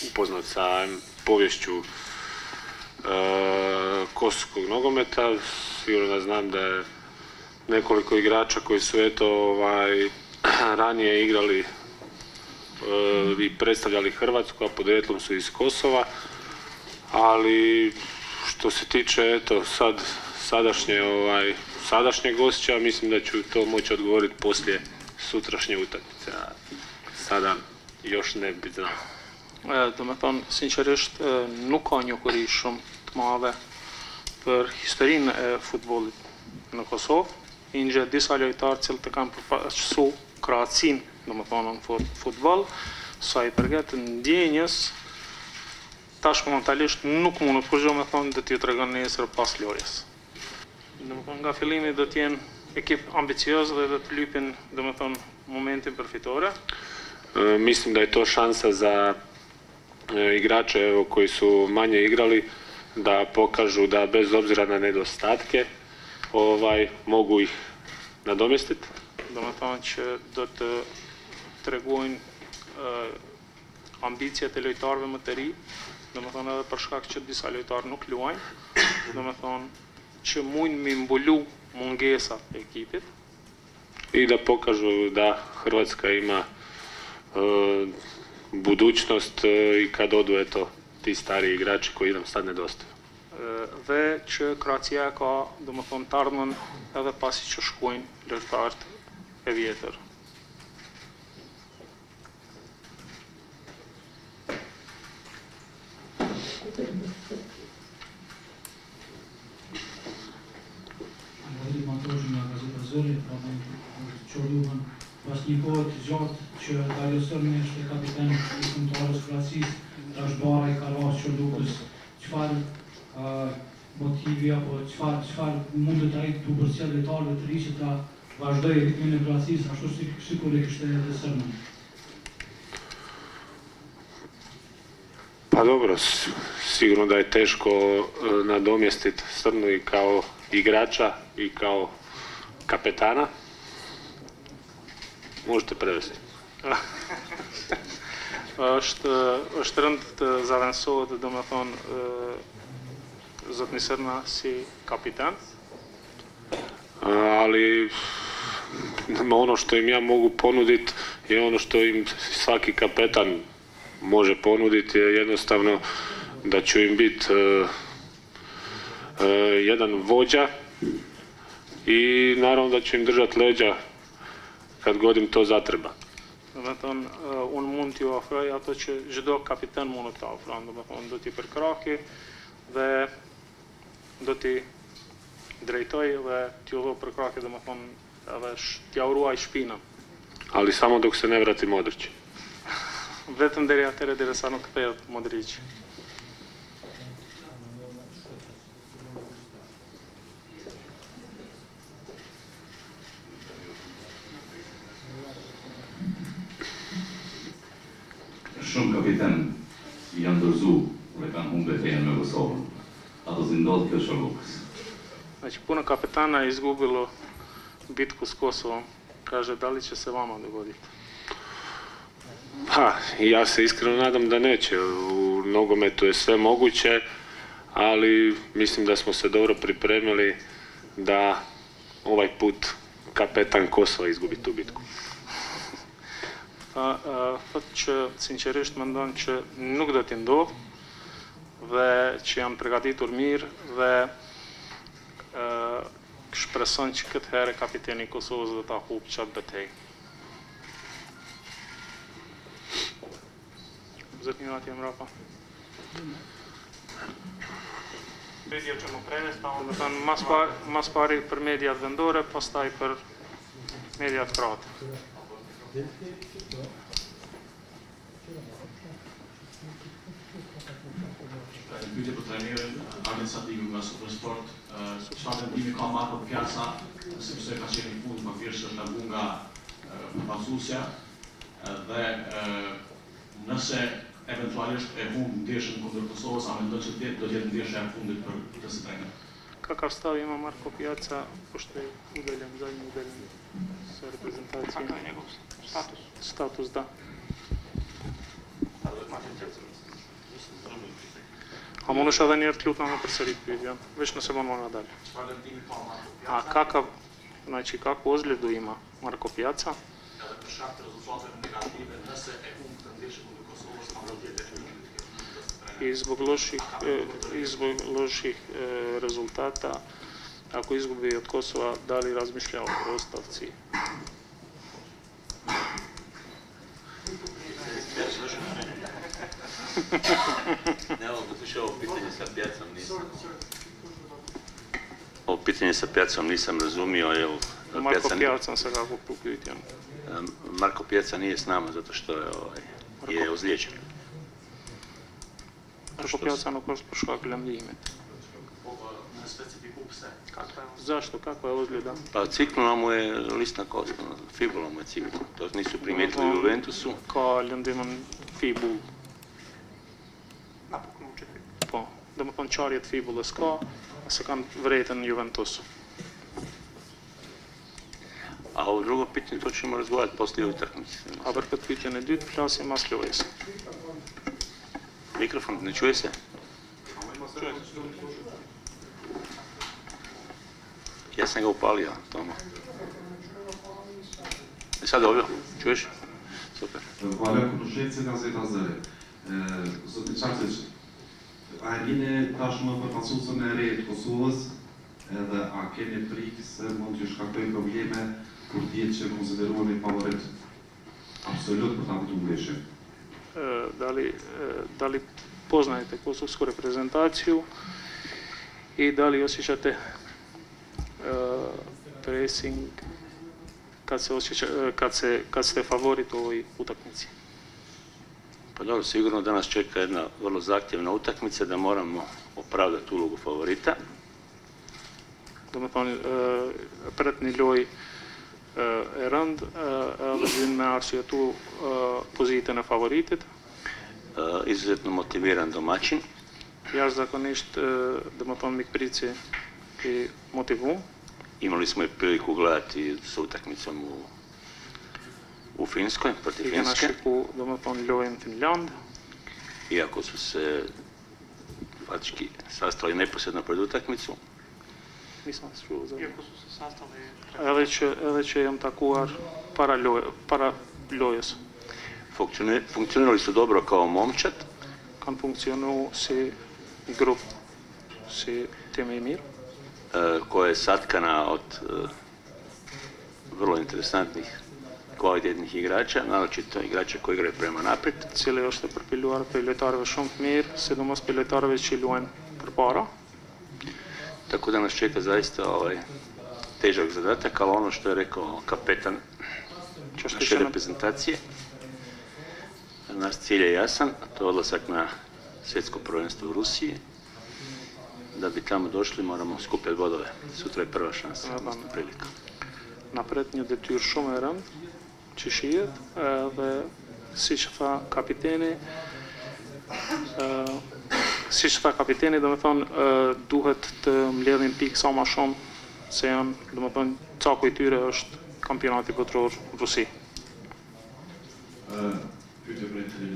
upoznat sa poviješću kosovskog nogometa. Sigurno da znam da je nekoliko igrača koji su ranije igrali i predstavljali Hrvatsku, a podrijetlom su iz Kosova. Ali što se tiče sadašnjeg gošća, mislim da ću to moći odgovoriti poslije sutrašnje utakmice, a sada još ne bi znao. Do me thonë, sinqerisht, nuk ka njohuri shumë të madhe për historinë e futbollit në Kosovë. Ingje disa lojtarë cilët e kanë përfaqësu krahatsinë, do me thonë, në futboll, sa i përket ndjenjes, tash momentalisht nuk mund të përgjigjem me thonë do t'ju tregon nesër pas lojës. Do me thonë, nga fillimi do t'jenë ekip ambicioz dhe do të lypin, do me thonë, momentin përfitore. Mislim da je to šansa za igrače koji su manje igrali da pokažu da bez obzira na nedostatke mogu ih nadomjestiti. Do me thonë që do të tregojnë ambicjet e lojtarëve më të ri, do me thonë edhe për shkak që disa lojtarë nuk luajnë, do me thonë që mujnë mi mbulu mungesat e ekipit. I da pokažu da Hrvatska ima budućnost i kad odu ti stari igrači koji nam sad nedostaju. Dhe që Kroacia ka, do me thonë, të ardhmen edhe pasi që shkojnë lojtarët e vjetër. Pas një kohë të gjatë që Dario Sërmi është kapiten i kombëtarës Kroacisë, tash bara i ka rasë Çorlukës, çfarë motivi apo çfarë mund të arrijë të përcjellë lojtarëve të ri që ta vazhdojë ritmin e Kroacisë ashtu sikur e kishte edhe Sërmi? Pa dobro, sigurno da je teško nadomjestiti Srnu i kao igrača i kao kapetana. Možete prevesti. është rënd të zavendësohet, do me thonë, zotni Sërna si kapitan. Ali ono što im ja mogu ponuditi i ono što im svaki kapetan može ponuditi je jednostavno da ću im biti jedan vođa i naravno da ću im držati leđa kad god im to zatreba. Do me thonë, unë mund t'ju ofroj ato që çdo kapiten mund të ofron, do me thonë, do t'i përkrahki dhe do t'i drejtoj dhe t'ju dho përkrahki, do me thonë, edhe t'ja uruaj shpinën. Ali samo dok se ne vrati Modrić. Vetëm deri atëre derisa nuk kthehet Modrić. Shumë kapiten janë dorëzu dhe kanë humbur fenë me Kosovën. Ato si ndodh kjo Çorlukës. Znači, puno kapetana je izgubilo bitku s Kosovom. Kaže, da li će se vama dogoditi? Pa, ja se iskreno nadam da neće. U nogometu je sve moguće, ali mislim da smo se dobro pripremili da ovaj put kapetan Kosova izgubi tu bitku. Thotë që sinqerisht mendon që nuk do t'i ndodhë dhe që janë përgatitur mirë dhe shpreson që këtë herë kapiteni i Kosovës do ta humbë qatë betejë. Zotni Ati Mrapa. Media që më preve, do thënë mas pari për mediat vendore, pastaj për mediat kroate. Pyetje për trajnerin Armin Satiku nga Supersport, çfarë vendimi ka marrë për Pjasa, sepse ka qenë në fund më thjesht është largu nga përfaqësuesja dhe nëse eventualisht e humb ndeshjen kundër Kosovës, a mendon që do të jetë ndeshja e fundit për këtë trajner? Kakav stav ima Marko Pjaca, pošto je udaljen, zadnji udaljen sa reprezentacije? Kakav je njegov status? Status, da. Da li imate interesa? A mundesh edhe një herë të lutem me përsërit pyetjen, veç nëse mund nga dalë. Çfarë lëndimi ka Marko A Pjaca? kakav, znači kako ozljedu ima Marko Pjaca? Edhe për shkak të rezultateve negative, nëse e humb të ndeshjen kundër Kosovës, ka do të jetë definitiv. I zbog loših rezultata, ako izgubi od Kosova, da li razmišlja o ostavci? Ne, zato što ovo pitanje sa Pjacom nisam... Ovo pitanje sa Pjacom nisam razumio, jer... Marko Pjaca se kako pyetjen. Marko Pjaca nije s nama zato što je ozliječen. Marko Pjaca nuk është për shkak lëndimit. Po, në specifiku pse? Zašto? Kakva je ozljeda? Pa ciknula mu je lisna kosta, fibula mu je ciknula. To nisu primijetili u Juventusu. Ka lëndimën fibul. Po, dhe më thonë qarjet fibulës ka, se kanë vretën në Juventus. A ovo drugo pitanje, to ćemo razgovarati poslije utakmice. A për këtë pyetjen e dytë, flasim mas lojës. Mikrofon, ne čuje se? Ja sam ga upalio, Tomo. E sad dobro, čuješ? Super. Hvala Kruševci nga Zeta Zëre. Zoti Qacic, a e dini tashmë për pasuesën e re të Kosovës, edhe a keni frikë se mund të shkaktojë probleme kur të jetë që konsideroheni favorit apsolut për ta fitur ndeshjen? Da li poznajete kosovsku reprezentaciju i da li osjećate pressing kad ste favorit u ovoj utakmici? Pa dobro, sigurno da nas čeka jedna vrlo zahtjevna utakmica, da moramo opravdati ulogu favorita. Do me thonë, pret një loj e rënd, edhe vjen me arsyetu pozitën e favoritit. Izuzetno motiviran domaćin. Jashtëzakonisht, do me thonë, mikprici i motivum. Imali smo i priliku gledati sa utakmicom u Finskoj, protiv I kena Finske. shiku, do me thonë, lojën Finland. Iako su se faktički sastali neposredno pred utakmicu. Nisam se čuo za Edhe që jam takuar para lojës. Funkcionirali su dobro kao momčad. Kanë funkcionu si grup, si tim i mirë. Koja je satkana od vrlo interesantnih kvalitetnih igrača, naročito igrača koji igraju prema naprijed. Cili është e përpiluar për lojtarëve shumë të mirë, sidomos për lojtarëve që luajnë përpara. Tako da nas čeka zaista težak zadatak, ali ono što je rekao kapetan naše reprezentacije, naš cilj je jasan, a to je odlazak na svjetsko prvenstvo u Rusiji. Da bi tamo došli moramo skupljati bodove. Sutra je prva šansa, odnosno prilika. Napret një detyrë shumë e rëndë që shihet dhe siç tha kapiteni, do me thonë, duhet të mbledhin pikë sa më shumë se janë, do me thonë, caku i tyre është kampionati botror Rusi.